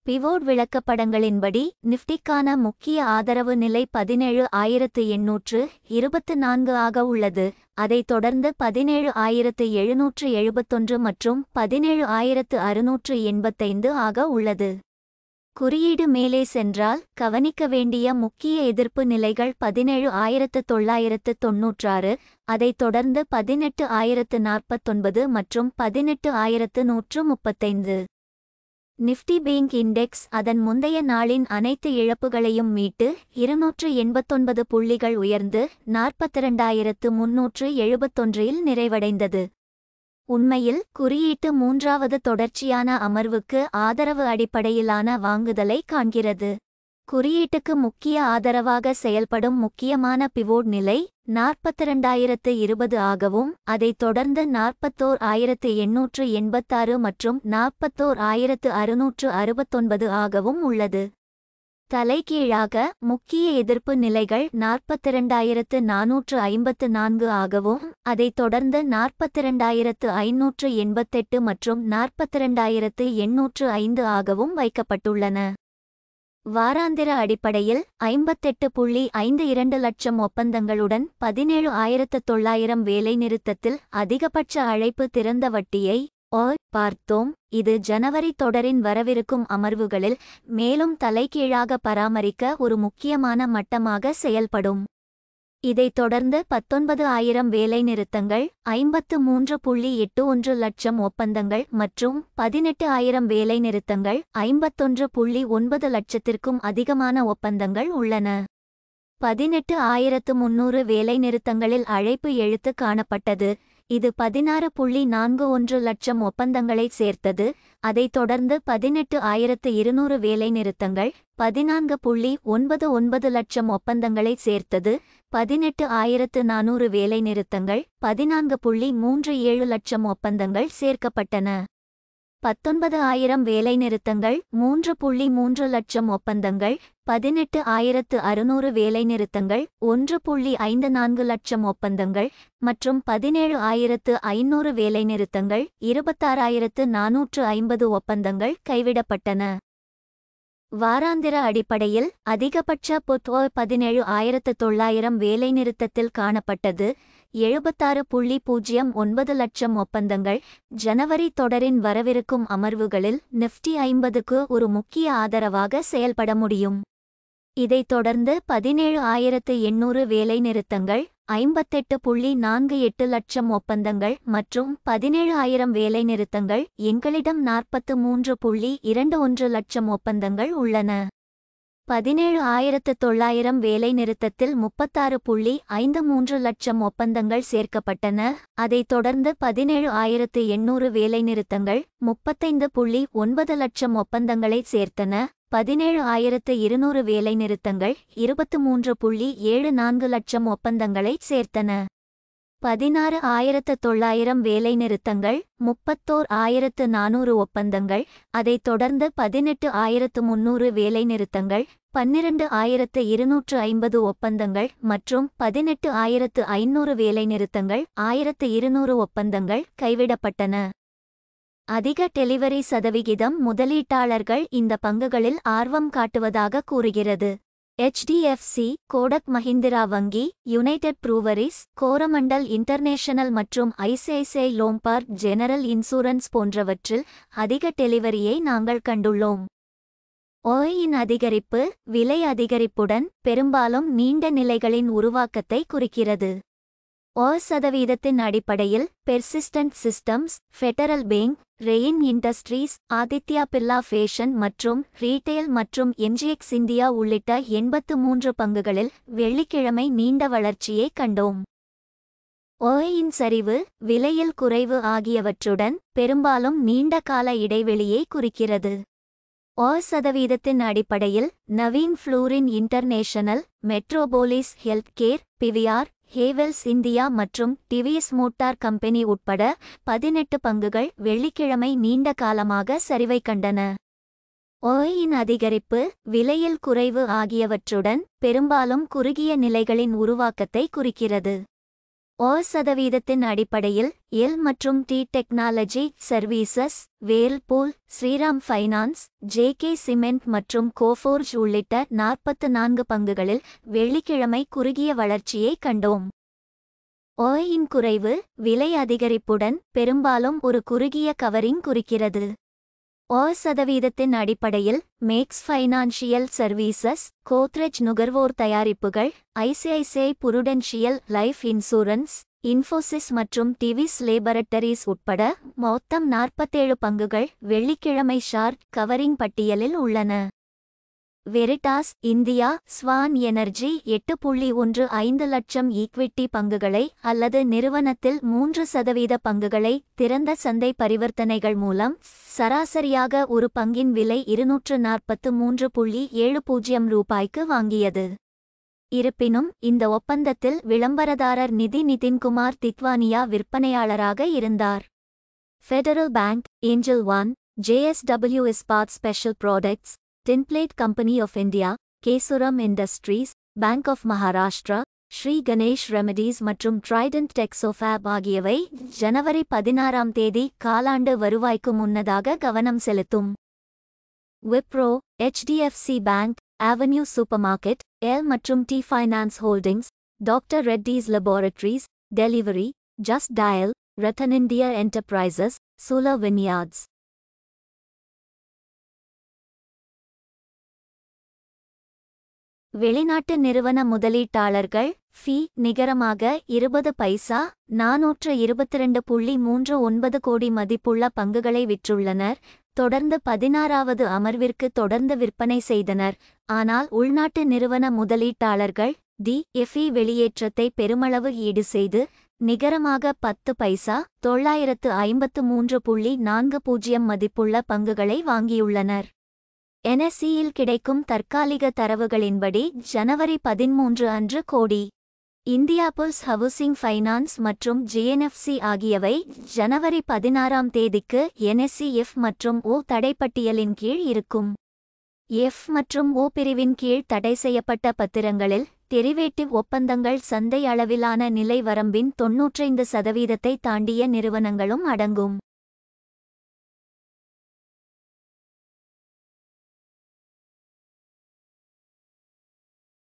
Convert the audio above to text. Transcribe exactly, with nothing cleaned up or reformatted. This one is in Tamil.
பிவோட் விளக்கப்படங்களின்படி நிஃப்டிக்கான முக்கிய ஆதரவு நிலை பதினேழு ஆயிரத்து எண்ணூற்று இருபத்து நான்கு ஆக உள்ளது. அதைத் தொடர்ந்து பதினேழு ஆயிரத்து எழுநூற்று எழுபத்தொன்று மற்றும் பதினேழு ஆயிரத்து அறுநூற்று எண்பத்தைந்து ஆக உள்ளது. குறியீடு மேலே சென்றால் கவனிக்க வேண்டிய முக்கிய எதிர்ப்பு நிலைகள் பதினேழு ஆயிரத்து தொள்ளாயிரத்து தொன்னூற்றாறு, அதைத் தொடர்ந்து பதினெட்டு ஆயிரத்து நாற்பத்தொன்பது மற்றும் பதினெட்டு ஆயிரத்து நூற்று முப்பத்தைந்து. நிஃப்டி பேங்க் இண்டெக்ஸ் அதன் முந்தைய நாளின் அனைத்து இழப்புகளையும் மீட்டு இருநூற்று எண்பத்தொன்பது புள்ளிகள் உயர்ந்து நாற்பத்திரண்டாயிரத்து முன்னூற்று எழுபத்தொன்றில் நிறைவடைந்தது. உண்மையில் குறியீட்டு மூன்றாவது தொடர்ச்சியான அமர்வுக்கு ஆதரவு அடிப்படையிலான வாங்குதலை காண்கிறது. குறியீட்டுக்கு முக்கிய ஆதரவாக செயல்படும் முக்கியமான பிவோட் நிலை நாற்பத்திரண்டாயிரத்து இருபது ஆகவும், அதைத் தொடர்ந்து நாற்பத்தோர் ஆயிரத்து எண்ணூற்று எண்பத்தாறு மற்றும் நாற்பத்தோர் ஆயிரத்து அறுநூற்று அறுபத்தொன்பது ஆகவும் உள்ளது. தலைகீழாக முக்கிய எதிர்ப்பு நிலைகள் நாற்பத்திரண்டாயிரத்து நானூற்று ஐம்பத்து நான்கு ஆகவும், அதைத் தொடர்ந்து நாற்பத்திரண்டாயிரத்து ஐநூற்று எண்பத்தெட்டு மற்றும் நாற்பத்திரண்டாயிரத்து எண்ணூற்று ஐந்து ஆகவும் வைக்கப்பட்டுள்ளன. வாராந்திர அடிப்படையில் ஐம்பத்தெட்டு புள்ளி ஐந்து இரண்டு லட்சம் ஒப்பந்தங்களுடன் பதினேழு ஆயிரத்து தொள்ளாயிரம் வேலைநிறுத்தத்தில் அதிகபட்ச அழைப்பு திறந்த வட்டியை ஓ பார்த்தோம். இது ஜனவரி தொடரின் வரவிருக்கும் அமர்வுகளில் மேலும் தலைகீழாக பராமரிக்க ஒரு முக்கியமான மட்டமாக செயல்படும். இதைத் தொடர்ந்து பத்தொன்பது ஆயிரம் வேலைநிறுத்தங்கள், ஐம்பத்து மூன்று புள்ளி எட்டு ஒன்று லட்சம் ஒப்பந்தங்கள் மற்றும் பதினெட்டு ஆயிரம் வேலைநிறுத்தங்கள், ஐம்பத்தொன்று புள்ளி ஒன்பது லட்சத்திற்கும் அதிகமான ஒப்பந்தங்கள் உள்ளன. பதினெட்டு ஆயிரத்து முன்னூறு வேலைநிறுத்தங்களில் அழைப்பு எழுத்து காணப்பட்டது. இது பதினாறு புள்ளி நான்கு ஒன்று லட்சம் ஒப்பந்தங்களை சேர்த்தது. அதைத் தொடர்ந்து பதினெட்டு ஆயிரத்து இருநூறு வேலைநிறுத்தங்கள், பதினான்கு புள்ளி ஒன்பது ஒன்பது லட்சம் ஒப்பந்தங்களை சேர்த்தது. பதினெட்டு ஆயிரத்து நானூறு வேலைநிறுத்தங்கள், பதினான்கு புள்ளி மூன்று ஏழு லட்சம் ஒப்பந்தங்கள் சேர்க்கப்பட்டன. பத்தொன்பது ஆயிரம் வேலைநிறுத்தங்கள், மூன்று புள்ளி மூன்று லட்சம் ஒப்பந்தங்கள், பதினெட்டு ஆயிரத்து அறுநூறு வேலைநிறுத்தங்கள், ஒன்று புள்ளி ஐந்து நான்கு லட்சம் ஒப்பந்தங்கள் மற்றும் பதினேழு ஆயிரத்து ஐநூறு வேலைநிறுத்தங்கள், இருபத்தாறாயிரத்து நானூற்று ஐம்பது ஒப்பந்தங்கள் கைவிடப்பட்டன. வாராந்திர அடிப்படையில் அதிகபட்ச புத்வோ பதினேழு ஆயிரத்து தொள்ளாயிரம் வேலைநிறுத்தத்தில் காணப்பட்டது. எழுபத்தாறு புள்ளி பூஜ்ஜியம் ஒன்பது லட்சம் ஒப்பந்தங்கள் ஜனவரி தொடரின் வரவிருக்கும் அமர்வுகளில் நிஃப்டி ஐம்பதுக்கு ஒரு முக்கிய ஆதரவாக செயல்பட முடியும். இதைத் தொடர்ந்து பதினேழு ஆயிரத்து எண்ணூறு வேலைநிறுத்தங்கள், ஐம்பத்தெட்டு புள்ளி நான்கு எட்டு லட்சம் ஒப்பந்தங்கள் மற்றும் பதினேழு ஆயிரம் வேலைநிறுத்தங்கள். எங்களிடம் நாற்பத்து மூன்று புள்ளி இரண்டு ஒன்று லட்சம் ஒப்பந்தங்கள் உள்ளன. பதினேழு ஆயிரத்து தொள்ளாயிரம் வேலைநிறுத்தத்தில் முப்பத்தாறு புள்ளி ஐந்து மூன்று லட்சம் ஒப்பந்தங்கள் சேர்க்கப்பட்டன. அதைத் தொடர்ந்து பதினேழு ஆயிரத்து எண்ணூறு வேலைநிறுத்தங்கள், முப்பத்தைந்து புள்ளி ஒன்பது லட்சம் ஒப்பந்தங்களை சேர்த்தன. பதினேழு ஆயிரத்து இருநூறு வேலைநிறுத்தங்கள், இருபத்து மூன்று புள்ளி ஏழு நான்கு லட்சம் ஒப்பந்தங்களை சேர்த்தன. பதினாறு ஆயிரத்து தொள்ளாயிரம் வேலைநிறுத்தங்கள், முப்பத்தோர் ஆயிரத்து நானூறு ஒப்பந்தங்கள், அதைத் தொடர்ந்து பதினெட்டு ஆயிரத்து முன்னூறு வேலைநிறுத்தங்கள், பன்னிரண்டு ஆயிரத்து இருநூற்று ஐம்பது ஒப்பந்தங்கள் மற்றும் பதினெட்டு ஆயிரத்து ஐநூறு வேலைநிறுத்தங்கள், ஆயிரத்து இருநூறு ஒப்பந்தங்கள் கைவிடப்பட்டன. அதிக டெலிவரி சதவிகிதம் முதலீட்டாளர்கள் இந்த பங்குகளில் ஆர்வம் காட்டுவதாக கூறுகிறது. H D F C, Kotak Mahindra வங்கி, யுனைடெட் ப்ரூவரிஸ், கோரமண்டல் இன்டர்நேஷனல் மற்றும் I C I C I Lombard General Insurance போன்றவற்றில் அதிக டெலிவரியை நாங்கள் கண்டுள்ளோம். ஓயின் அதிகரிப்பு விலை அதிகரிப்புடன் பெரும்பாலும் நீண்ட நிலைகளின் உருவாக்கத்தை குறிக்கிறது. ஓ சதவீதத்தின் அடிப்படையில் Persistent Systems, Federal Bank, Rain Industries, Aditya Birla Fashion மற்றும் ரீட்டெயில் மற்றும் எம் சி எக்ஸ் இந்தியா உள்ளிட்ட எண்பத்து மூன்று பங்குகளில் வெள்ளிக்கிழமை நீண்ட வளர்ச்சியை கண்டோம். ஓயின் சரிவு, விலையில் குறைவு ஆகியவற்றுடன் பெரும்பாலும் நீண்ட கால இடைவெளியை குறிக்கிறது. ஓ சதவீதத்தின் அடிப்படையில் Naveen Fluorine International, Metropolis Healthcare, PVR, Havells India மற்றும் டிவிஎஸ் மோட்டார் கம்பெனி உட்பட பதினெட்டு பங்குகள் வெள்ளிக்கிழமை நீண்ட காலமாக சரிவை கண்டன. ஓயின் அதிகரிப்பு, விலையில் குறைவு ஆகியவற்றுடன் பெரும்பாலும் குறுகிய நிலைகளின் உருவாக்கத்தை குறிக்கிறது. ஓ சதவீதத்தின் அடிப்படையில் எல் மற்றும் T Technology Services, Whirlpool, Shriram Finance, JK Cement மற்றும் கோஃபோர்ஜ் உள்ளிட்ட நாற்பத்து நான்கு பங்குகளில் வெள்ளிக்கிழமை குறுகிய வளர்ச்சியை கண்டோம். ஓயின் குறைவு விலை அதிகரிப்புடன் பெரும்பாலும் ஒரு குறுகிய கவரிங் குறிக்கிறது. ஓ சதவீதத்தின் அடிப்படையில் மேக்ஸ் ஃபைனான்ஷியல் சர்வீசஸ், கோத்ரெஜ் நுகர்வோர் தயாரிப்புகள், ICICI Prudential Life Insurance, Infosys மற்றும் டிவிஸ் லேபரட்டரிஸ் உட்பட மொத்தம் நாற்பத்தேழு பங்குகள் வெள்ளிக்கிழமை ஷார்ட் கவரிங் பட்டியலில் உள்ளன. வெரிட்டாஸ் இந்தியா ஸ்வான் எனர்ஜி எட்டு புள்ளி ஒன்று ஐந்து லட்சம் ஈக்விட்டி பங்குகளை அல்லது நிறுவனத்தில் மூன்று சதவீத பங்குகளை திறந்த சந்தை பரிவர்த்தனைகள் மூலம் சராசரியாக ஒரு பங்கின் விலை இருநூற்று நாற்பத்து மூன்று புள்ளி ஏழு பூஜ்ஜியம் ரூபாய்க்கு வாங்கியது. இருப்பினும் இந்த ஒப்பந்தத்தில் விளம்பரதாரர் நிதி நிதின்குமார் தித்வானியா விற்பனையாளராக இருந்தார். Federal Bank, Angel One, JSW Ispat Special Products, Tinplate Company of India, Kesuram Industries, Bank of Maharashtra, Shri Ganesh Remedies மற்றும் ட்ரைடன்ட் டெக்ஸோஃபேப் ஆகியவை ஜனவரி பதினாறாம் தேதி காலாண்டு வருவாய்க்கு முன்னதாக கவனம் செலுத்தும். Wipro, HDFC Bank, Avenue super market, L மற்றும் T Finance Holdings, doctor Reddy's Laboratories, Delhivery, Just Dial, Rattan India Enterprises, Sula Vineyards. வெளிநாட்டு நிறுவன முதலீட்டாளர்கள் ஃபீ நிகரமாக இருபது பைசா நாநூற்று இருபத்திரண்டு புள்ளி மூன்று ஒன்பது கோடி மதிப்புள்ள பங்குகளை விற்றுள்ளனர். தொடர்ந்து பதினாறாவது அமர்விற்கு தொடர்ந்து விற்பனை செய்தனர். ஆனால் உள்நாட்டு நிறுவன முதலீட்டாளர்கள் டி எஃப்இ வெளியேற்றத்தை பெருமளவு ஈடு செய்து நிகரமாக பத்து பைசா தொள்ளாயிரத்து ஐம்பத்து மூன்று புள்ளி நான்கு பூஜ்ஜியம் மதிப்புள்ள பங்குகளை வாங்கியுள்ளனர். என்எஸ்சியில் கிடைக்கும் தற்காலிக தரவுகளின்படி ஜனவரி பதிமூன்று அன்று கோடி இந்தியாபுல்ஸ் ஹவுசிங் ஃபைனான்ஸ் மற்றும் ஜிஎன்எஃப்சி ஆகியவை ஜனவரி பதினாறாம் தேதிக்கு என்எஸ்சி எஃப் மற்றும் ஓ தடைப்பட்டியலின் கீழ் இருக்கும். எஃப் மற்றும் ஓ பிரிவின் கீழ் தடை செய்யப்பட்ட பத்திரங்களில் டெரிவேட்டிவ் ஒப்பந்தங்கள் சந்தை அளவிலான நிலை வரம்பின் தொன்னூற்றைந்து சதவீதத்தை தாண்டிய நிறுவனங்களும் அடங்கும்.